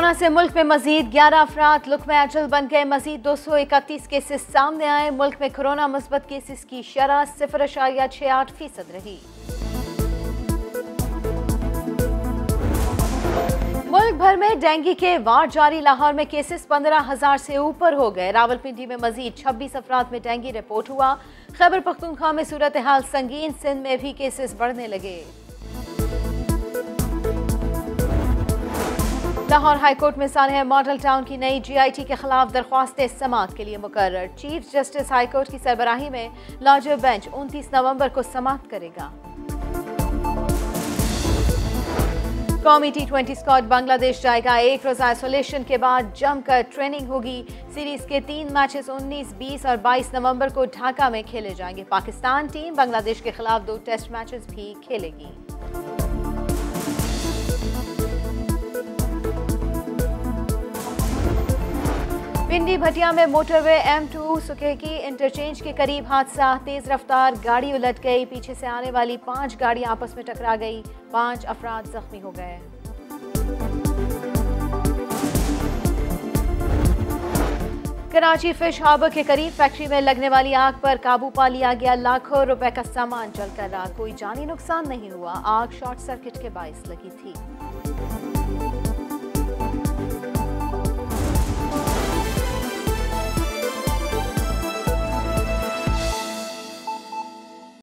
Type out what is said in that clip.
Corona से मुल्क में मजीद 11 अफराद लुक़्मे अजल बन गए। मजीद 231 केसेस सामने आए। मुल्क में कोरोना मुस्बत केसेस की शरह 0.68% रही। मुल्क भर में डेंगू के वार जारी। लाहौर में केसेस 15,000 से ऊपर हो गए। रावलपिंडी में मजीद 26 अफराद में डेंगू रिपोर्ट हुआ। खैबर पख्तूनख्वा में सूरत हाल संगीन। सिंध में भी केसेस बढ़ने लगे। लाहौर हाईकोर्ट में सानह मॉडल टाउन की नई GIT के खिलाफ दरख्वास्तें समाअत के लिए मुकर्रर। चीफ जस्टिस हाईकोर्ट की सरबराही में लार्जर बेंच 29 नवंबर को समाअत करेगा। कौमी T20 स्क्वाड बांग्लादेश जाएगा। एक रोजा आइसोलेशन के बाद जमकर ट्रेनिंग होगी। सीरीज के 3 मैचेस 19, 20 और 22 नवंबर को ढाका में खेले जाएंगे। पाकिस्तान टीम बांग्लादेश के खिलाफ 2 टेस्ट मैचेस भी खेलेगी। पिंडी भटिया में मोटरवे M2 सुकेकी इंटरचेंज के करीब हादसा। तेज रफ्तार गाड़ी उलट गई। पीछे से आने वाली 5 गाड़ियां आपस में टकरा गई। 5 अफराद जख्मी हो गए। कराची फिश हार्बर के करीब फैक्ट्री में लगने वाली आग पर काबू पा लिया गया। लाखों रुपए का सामान जलकर राख। कोई जानी नुकसान नहीं हुआ। आग शॉर्ट सर्किट के बाइस लगी थी।